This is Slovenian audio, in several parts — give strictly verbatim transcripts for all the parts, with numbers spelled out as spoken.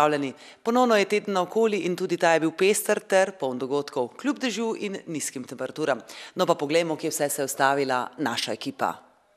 pozdravljeni. Ponovno je teden naokoli in tudi ta je bil pester ter poln dogodkov, kljub dežju in nizkim temperaturam. No pa poglejmo, kje vse se je ustavila naša ekipa.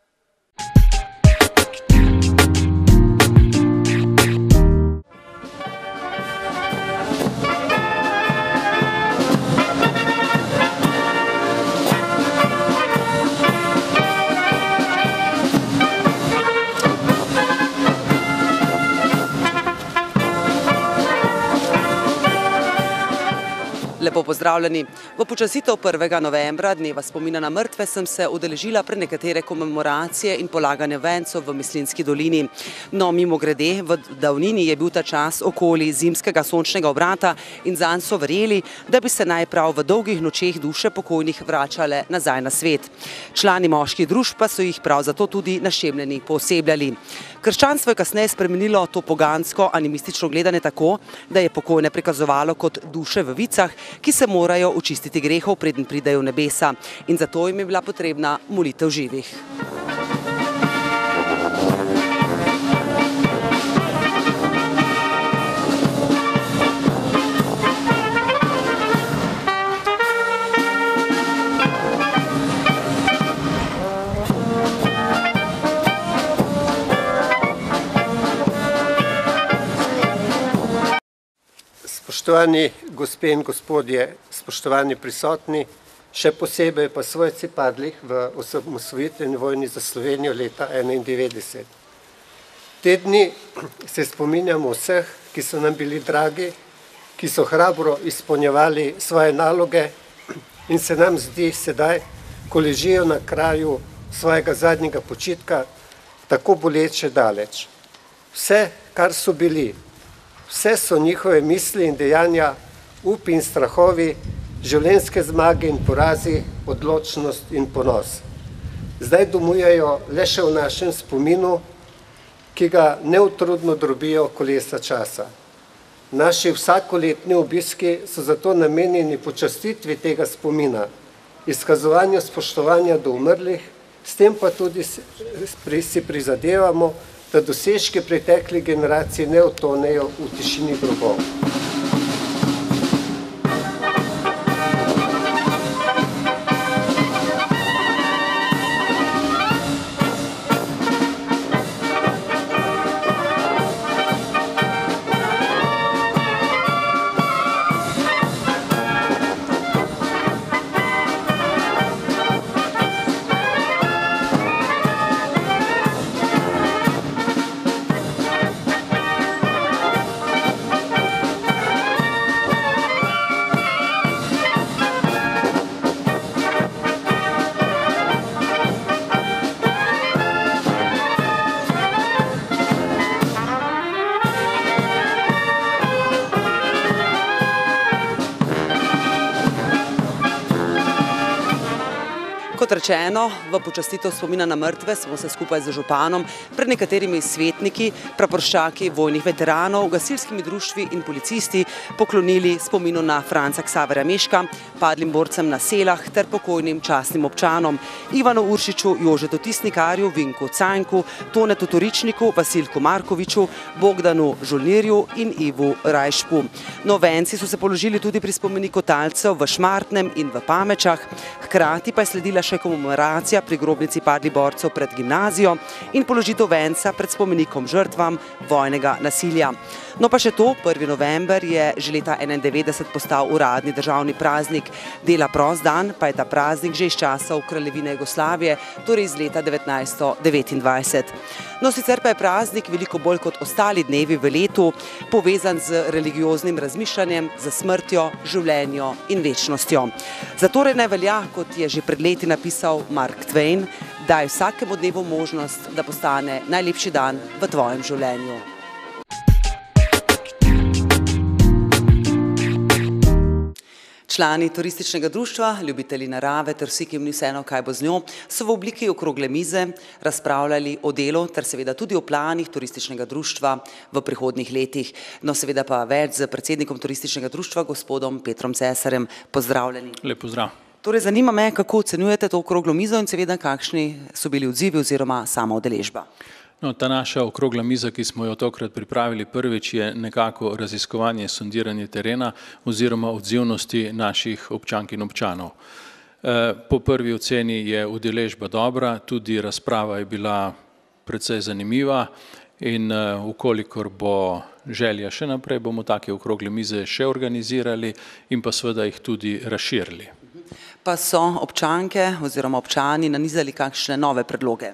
Lepo pozdravljeni. V počastitev prvega novembra, dneva spomina na mrtve, sem se udeležila pre nekatere komemoracije in polaganje vencov v Mislinjski dolini. No, mimogrede, v davnini je bil ta čas okoli zimskega sončnega obrata in zanj so verjeli, da bi se naj prav v dolgih nočeh duše pokojnih vračale nazaj na svet. Člani moških družb pa so jih prav zato tudi našemljeni poosebljali. Krščanstvo je kasneje spremenilo to pogansko animistično gledanje tako, da je pokojne prikazovalo kot duše v vicah, ki se morajo očistiti grehov, preden pridejo v nebesa, in zato jim je bila potrebna molitev živih. Spoštovani gospe in gospodje, spoštovani prisotni, še posebej pa svojci padlih v osamosvojitveni vojni za Slovenijo leta enaindevetdeset. Te dni se spominjamo vseh, ki so nam bili dragi, ki so hrabro izpolnjevali svoje naloge in se nam zdi sedaj, ko ležijo na kraju svojega zadnjega počitka, tako boleče daleč. Vse, kar so bili, vse so njihove misli in dejanja, upi in strahovi, življenjske zmage in porazi, odločnost in ponos. Zdaj domujejo le še v našem spominu, ki ga neutrudno drobijo kolesa časa. Naši vsakoletni obiski so zato namenjeni počastitvi tega spomina, izkazovanju spoštovanja do umrlih, s tem pa tudi si prizadevamo, da dosežki preteklih generacij ne utonejo v tišini grobov. Kot rečeno, v počastitev spomina na mrtve smo se skupaj z županom, pred nekaterimi svetniki, praporščaki vojnih veteranov, gasilskimi društvi in policisti poklonili spominu na Franca Ksaverja Meška, padlim borcem na Selah ter pokojnim častnim občanom Ivanu Uršiču, Jožetu Tisnikarju, Vinku Cajnku, Tonetu Toričniku, Vasilku Markoviču, Bogdanu Žolnirju in Ivu Rajšpu. No, venci so se položili tudi pri spomeniku talcev v Šmartnem in v Pamečah, hkrati pa je sledila še komemoracija pri grobnici padlih borcev pred gimnazijo in položitev venca pred spomenikom žrtvam vojnega nasilja. No pa še to, prvi november je že leta enaindevetdeset postal uradni državni praznik. Dela prost dan pa je ta praznik že iz časov Kraljevine Jugoslavije, torej iz leta devetnajststo devetindvajset. No, sicer pa je praznik veliko bolj kot ostali dnevi v letu povezan z religioznim razmišljanjem, z smrtjo, življenjo in večnostjo. Zatorej naj velja, kot je že pred leti napisal Mark Twain, daj vsakemu dnevu možnost, da postane najlepši dan v tvojem življenju. Člani turističnega društva, ljubitelji narave ter vsi, ki jim ni vseeno, kaj bo z njo, so v obliki okrogle mize razpravljali o delu ter seveda tudi o planih turističnega društva v prihodnjih letih. No, seveda pa več z predsednikom turističnega društva, gospodom Petrom Cesarjem. Pozdravljeni. Lep pozdrav. Torej, zanima me, kako ocenjujete to okroglo mizo in seveda kakšni so bili odzivi oziroma sama udeležba. No, ta naša okrogla miza, ki smo jo tokrat pripravili prvič, je nekako raziskovanje, sondiranje terena oziroma odzivnosti naših občank in občanov. Po prvi oceni je udeležba dobra, tudi razprava je bila precej zanimiva in ukolikor bo želja še naprej, bomo take okrogle mize še organizirali in pa seveda jih tudi razširili. Pa so občanke oziroma občani nanizali kakšne nove predloge?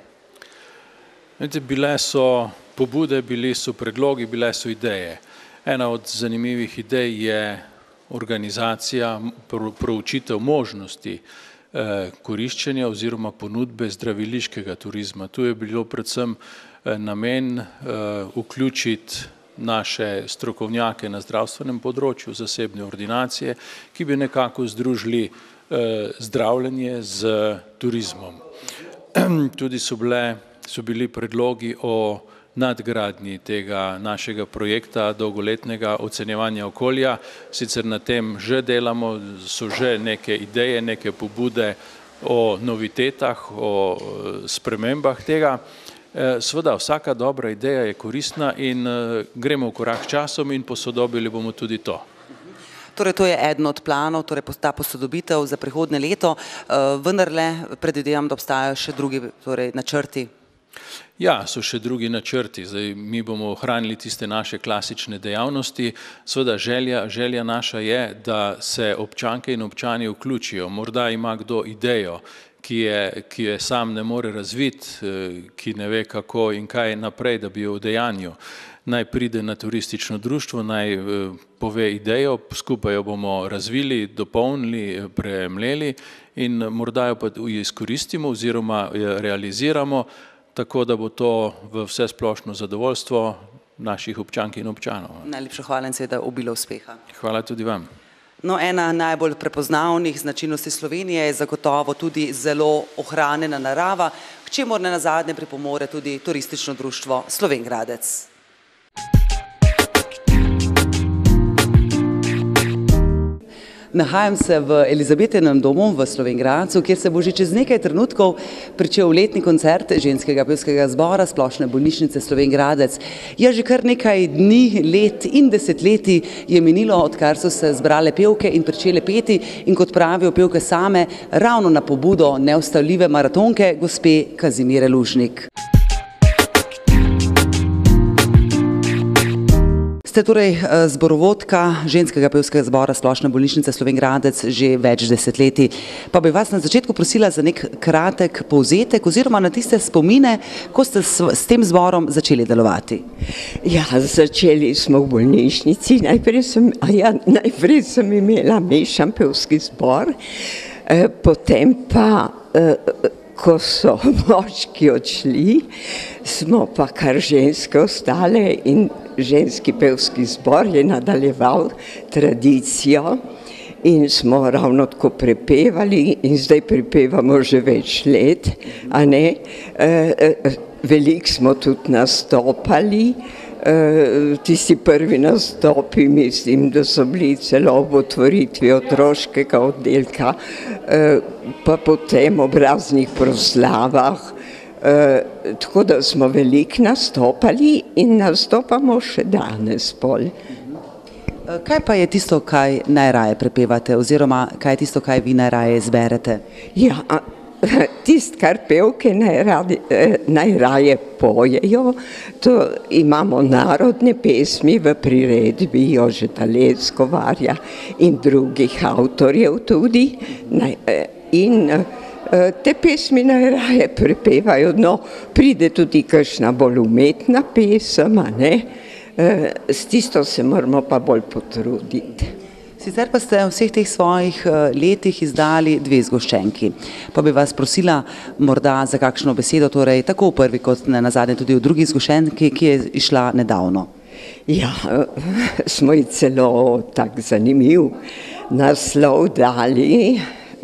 Bile so pobude, bili so predlogi, bile so ideje. Ena od zanimivih idej je organizacija, proučitev možnosti koriščenja oziroma ponudbe zdraviliškega turizma. Tu je bilo predvsem namen vključiti naše strokovnjake na zdravstvenem področju, zasebne ordinacije, ki bi nekako združili zdravljenje z turizmom. Tudi so bile, so bili predlogi o nadgradnji tega našega projekta dolgoletnega ocenjevanja okolja. Sicer na tem že delamo, so že neke ideje, neke pobude o novitetah, o spremembah tega. Seveda, vsaka dobra ideja je koristna in gremo v korak s časom in posodobili bomo tudi to. Torej, to je eden od planov, torej ta posodobitev za prihodnje leto, vendarle predvidevam, da obstajajo še drugi torej, načrti. Ja, so še drugi načrti. Zdaj, mi bomo ohranili tiste naše klasične dejavnosti. Seveda, želja, želja naša je, da se občanke in občani vključijo. Morda ima kdo idejo, ki je, ki je sam ne more razviti, ki ne ve kako in kaj naprej, da bi jo udejanjil. Naj pride na turistično društvo, naj pove idejo, skupaj jo bomo razvili, dopolnili, premleli in morda jo pa izkoristimo oziroma realiziramo, tako da bo to v vse splošno zadovoljstvo naših občank in občanov. Najlepša hvala in seveda obilo uspeha. Hvala tudi vam. No, ena najbolj prepoznavnih značilnosti Slovenije je zagotovo tudi zelo ohranjena narava, k čemur nenazadnje pripomore tudi turistično društvo Slovenj Gradec. Nahajam se v Elizabetenem domu v Slovenj Gradcu, kjer se bo že čez nekaj trenutkov pričel letni koncert ženskega pevskega zbora Splošne bolnišnice Slovenj Gradec. Ja, že kar nekaj dni, let in desetletij je minilo, odkar so se zbrale pevke in pričele peti in kot pravijo pevke same, ravno na pobudo neustavljive maratonke gospe Kazimire Lužnik. Ste torej zborovodka ženskega pevskega zbora Splošne bolnišnice Slovenj Gradec že več desetletij. Pa bi vas na začetku prosila za nek kratek povzetek oziroma na tiste spomine, ko ste s tem zborom začeli delovati. Ja, začeli smo v bolnišnici. Najprej sem, ja, najprej sem imela mešan pevski zbor, potem pa ko so moški odšli, smo pa kar ženske ostale in ženski pevski zbor je nadaljeval tradicijo in smo ravno tako prepevali in zdaj prepevamo že več let, a ne. Veliko smo tudi nastopali, tisti prvi nastopi, mislim, da so bili celo ob otvoritvi otroškega oddelka, pa potem ob raznih proslavah, tako da smo veliko nastopali in nastopamo še danes pol. Kaj pa je tisto, kaj najraje prepevate oziroma kaj je tisto, kaj vi najraje izberete? Ja, tisto, kar pevke najraje pojejo, to imamo narodne pesmi v priredbi Jožeta Leckovarja in drugih avtorjev tudi. In te pesmi najraje prepevajo, no, pride tudi kakšna bolj umetna pesem, a ne, s tisto se moramo pa bolj potruditi. Sicer pa ste v vseh teh svojih letih izdali dve zgoščenki, pa bi vas prosila morda za kakšno besedo, torej tako v prvi kot nazadnje tudi v drugi zgoščenki, ki je išla nedavno. Ja, smo ji celo tak zanimiv naslov dali,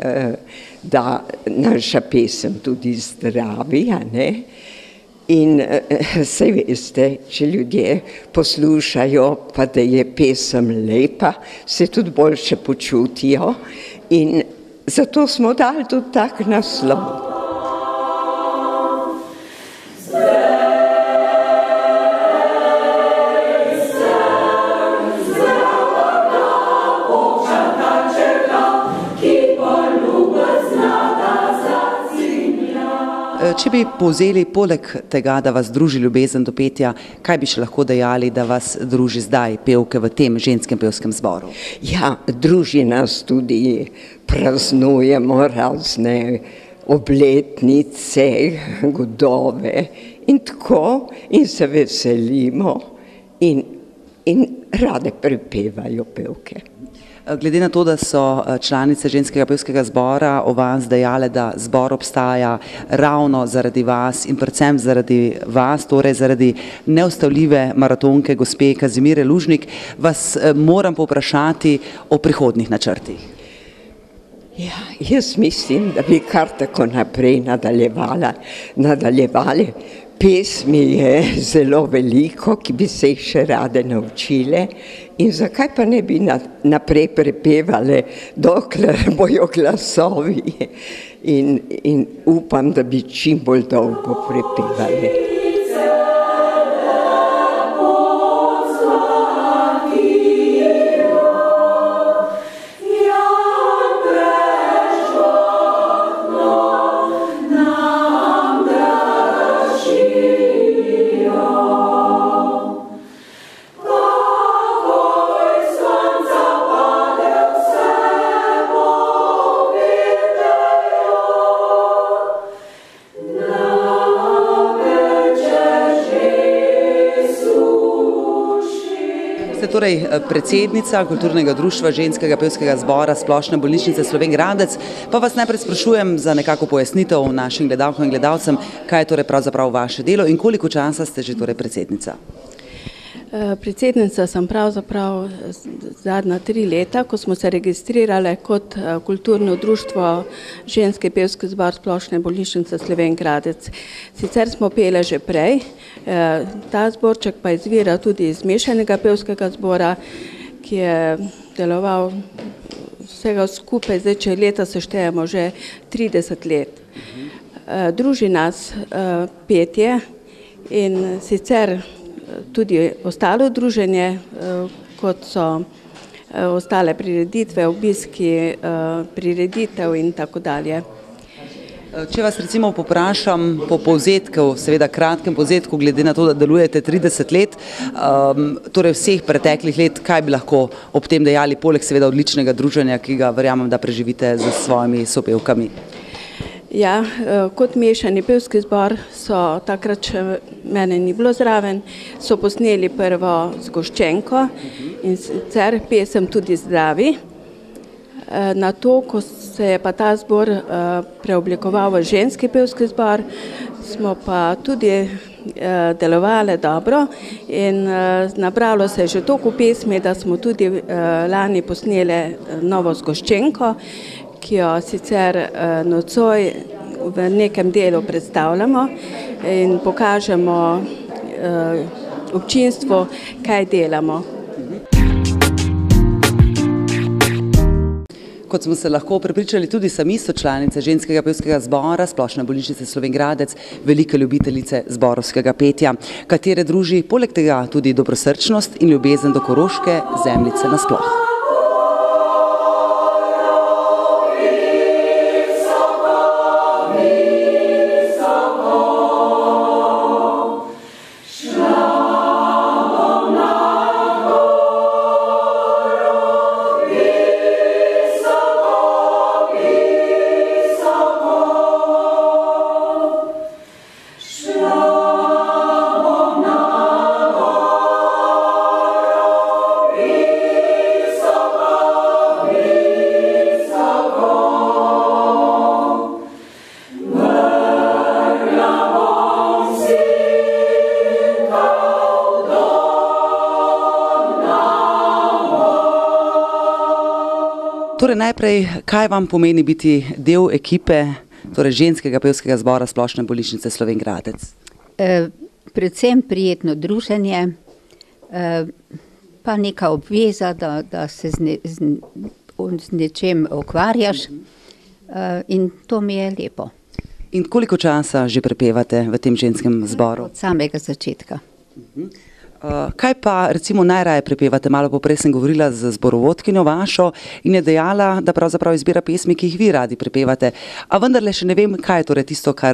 da naša pesem tudi zdravi, a ne? In saj veste, če ljudje poslušajo, pa da je pesem lepa, se tudi boljše počutijo in zato smo dali tudi tak naslov. Zdaj. Če bi povzeli poleg tega, da vas druži ljubezen do petja, kaj bi še lahko dejali, da vas druži zdaj, pevke, v tem ženskem pevskem zboru? Ja, druži nas tudi, praznujemo razne obletnice, godove in tako, in se veselimo in, in rade prepevajo pevke. Glede na to, da so članice ženskega pevskega zbora o vas dejale, da zbor obstaja ravno zaradi vas in predvsem zaradi vas, torej zaradi neustavljive maratonke gospe Kazimire Lužnik, vas moram povprašati o prihodnjih načrtih. Ja, jaz mislim, da bi kar tako naprej nadaljevala, nadaljevali. Pesmi je zelo veliko, ki bi se jih še rade naučile, in zakaj pa ne bi naprej prepevale, dokler bojo glasovi, in, in upam, da bi čim bolj dolgo prepevali. Torej predsednica Kulturnega društva ženskega pevskega zbora Splošne bolnišnice Slovenj Gradec, pa vas najprej sprašujem za nekako pojasnitev našim gledalkam in gledalcem, kaj je torej pravzaprav vaše delo in koliko časa ste že torej predsednica? Predsednica sem pravzaprav zadnja tri leta, ko smo se registrirali kot Kulturno društvo ženski pevski zbor Splošne bolnišnice Slovenj Gradec. Sicer smo pele že prej, ta zborček pa izvira tudi iz mešanega pevskega zbora, ki je deloval vsega skupaj, zdaj če leta seštejemo že trideset let. Druži nas petje in sicer tudi ostalo druženje, kot so ostale prireditve, obiski, prireditev in tako dalje. Če vas recimo poprašam po povzetku, seveda kratkem povzetku, glede na to, da delujete trideset let, torej vseh preteklih let, kaj bi lahko ob tem dejali, poleg seveda odličnega druženja, ki ga verjamem, da preživite z svojimi sopevkami? Ja, kot mešani pevski zbor so takrat, še mene ni bilo zraven, so posneli prvo zgoščenko in sicer pesem Tudi zdravi. Na to, ko se je pa ta zbor preoblikoval v ženski pevski zbor, smo pa tudi delovali dobro in nabralo se je že toliko pesmi, da smo tudi lani posneli novo zgoščenko, ki jo sicer nocoj v nekem delu predstavljamo in pokažemo občinstvu, kaj delamo. Kot smo se lahko prepričali tudi sami, so članice ženskega pevskega zbora Splošne bolnišnice Slovenj Gradec velike ljubiteljice zborovskega petja, katere druži poleg tega tudi dobrosrčnost in ljubezen do Koroške zemljice nasploh. Torej najprej, kaj vam pomeni biti del ekipe, torej ženskega pevskega zbora Splošne bolnišnice Slovenj Gradec? E, predvsem prijetno druženje, e, pa neka obveza, da, da se z, ne, z, z nečem ukvarjaš, e, in to mi je lepo. In koliko časa že prepevate v tem ženskem zboru? Od samega začetka. Uh-huh. Uh, kaj pa recimo najraje prepevate? Malo poprej sem govorila z zborovodkinjo vašo in je dejala, da pravzaprav izbira pesmi, ki jih vi radi prepevate. A vendarle še ne vem, kaj je torej tisto, kar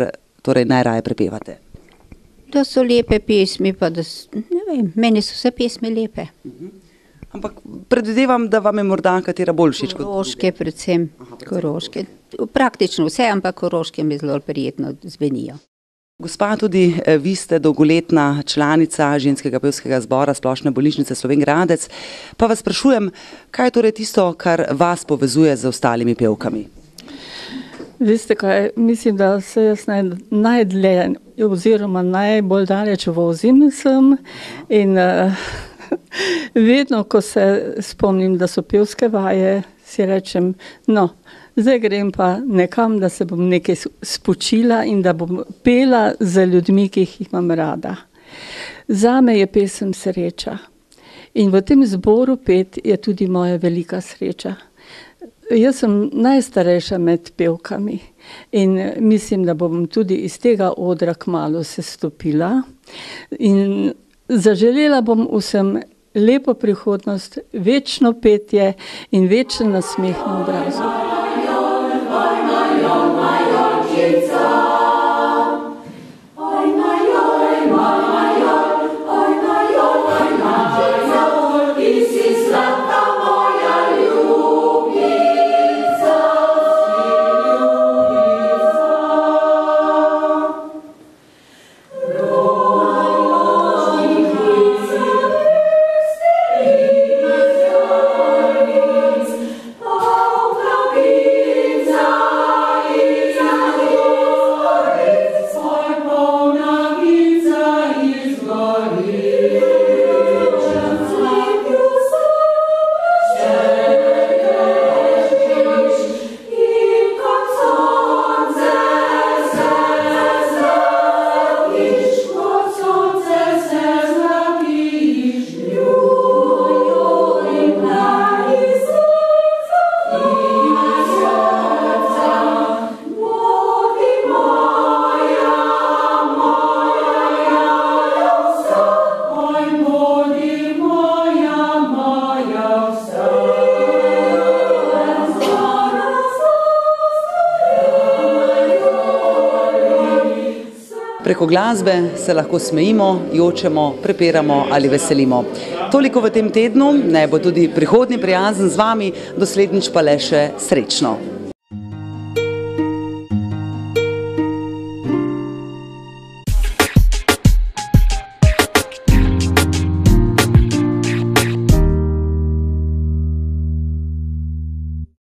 torej najraje prepevate? Da so lepe pesmi, pa da, ne vem, meni so vse pesmi lepe. Ampak predvidevam, da vam je morda katera bolj všeč kot druge. Koroške predvsem, Koroške. Praktično vse, ampak Koroške mi zelo prijetno zvenijo. Gospa, tudi vi ste dolgoletna članica ženskega pevskega zbora Splošne bolnišnice Slovenj Gradec, pa vas sprašujem, kaj je torej tisto, kar vas povezuje z ostalimi pevkami? Veste kaj, mislim, da se jaz naj, najdlje oziroma najbolj daleč vozim sem in uh, vedno, ko se spomnim, da so pevske vaje, si rečem, no, zdaj grem pa nekam, da se bom nekaj spočila in da bom pela za ljudmi, ki jih imam rada. Zame je pesem sreča in v tem zboru pet je tudi moja velika sreča. Jaz sem najstarejša med pevkami in mislim, da bom tudi iz tega odra kmalu sestopila in zaželela bom vsem lepo prihodnost, večno petje in večen nasmeh na obrazu. Preko glasbe se lahko smejimo, jočemo, prepiramo ali veselimo. Toliko v tem tednu, naj bo tudi prihodnji prijazen z vami, doslednjič pa le še srečno.